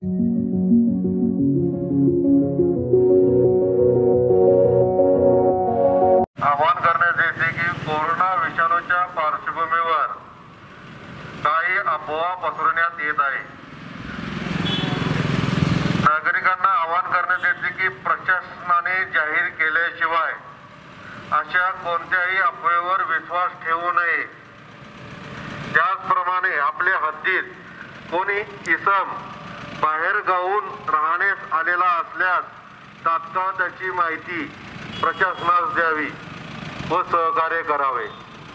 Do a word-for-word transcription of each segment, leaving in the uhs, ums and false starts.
आवाहन करण्यात येते की कोरोना विषाणूच्या पार्श्वभूमीवर काही अफवा पसरवण्यात येत आहे। नागरिकांना आवाहन करण्यात येते की प्रशासनाने जाहीर केल्याशिवाय अशा कोणत्याही अफवेवर विश्वास ठेवू नये। त्याचप्रमाणे आपल्या हद्दीत कोणी इसम बाहेर गावून राहण्यास आलेला असल्यास तात्काळ त्याची माहिती प्रशासनास द्यावी व सहकार्य करावे।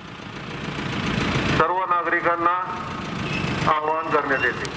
सर्व नागरिकांना आवाहन करण्यात येते।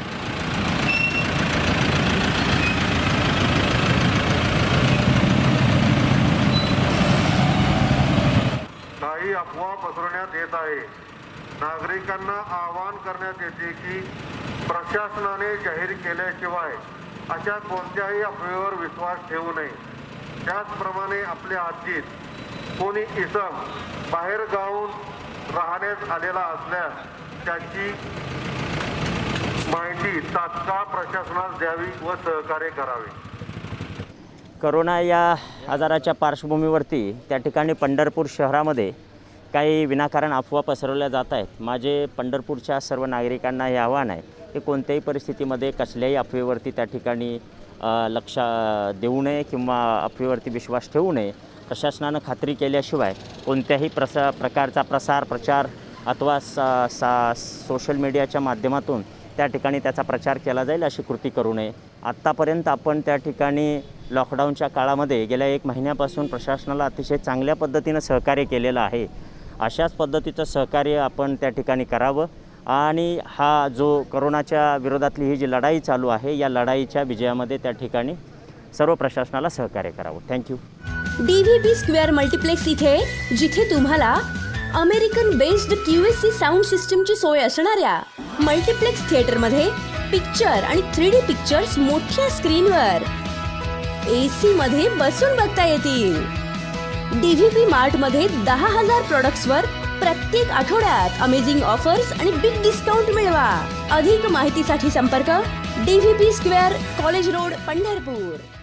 काही अफवा पसरवण्यात येत आहे। नागरिकांना आवाहन करण्यात येते की प्रशासनाने जाहीर केल्याशिवाय अशा कोणत्याही अफवेवर विश्वास ठेवू नये। त्याचप्रमाणे आपल्या हद्दीत कोणी इसम बाहेर गावून राहण्यास आलेला असल्यास त्याची माहिती तात्काळ प्रशासनास द्यावी व सहकार्य करावे। कोरोना या आजाराच्या पार्श्वभूमीवरती त्या ठिकाणी पंढरपूर शहरामध्ये काही विनाकारण अफवा पसरवल्या जात आहेत। माझे पंढरपूरच्या सर्व नागरिकांना हे आव्हान आहे की कोणत्याही परिस्थितीमध्ये कसल्याही अफवेवरती त्या ठिकाणी लक्ष देऊ नये किंवा अफवेवरती विश्वास ठेवू नये। प्रशासनानं खात्री केल्याशिवाय कोणत्याही प्रसा प्रकारचा प्रसार प्रचार अथवा सा सा सोशल मीडियाच्या माध्यमातून त्या ठिकाणी त्याचा प्रचार केला जाईल अशी कृती करू नये। आत्तापर्यंत आपण त्या ठिकाणी लॉकडाऊनच्या काळामध्ये गेल्या एक महिन्यापासून प्रशासनाला अतिशय चांगल्या पद्धतीनं सहकार्य केलेलं आहे। अशाच पद्धतीचं सहकार्य आपण त्या ठिकाणी करावं आणि हा जो कोरोनाच्या विरोधातली ही जी लढाई चालू आहे या लढाईच्या विजयामध्ये त्या ठिकाणी सर्व प्रशासनाला सहकार्य करावं। Thank you. D V B square multiplex इथे जिथे तुम्हाला American based Q S C sound सिस्टमची सोय असणाऱ्या मल्टिप्लेक्स थिएटरमध्ये पिक्चर आणि थ्री डी पिक्चर्स मोठ्या स्क्रीनवर ए सी मध्ये बसून बघता येतील। डी व्ही बी मार्टमध्ये दहा हजार प्रोडक्ट्सवर प्रत्येक आठवड्यात अमेझिंग ऑफर्स आणि बिग डिस्काउंट मिळवा। अधिक माहितीसाठी संपर्क D V B square college road Pandharpur.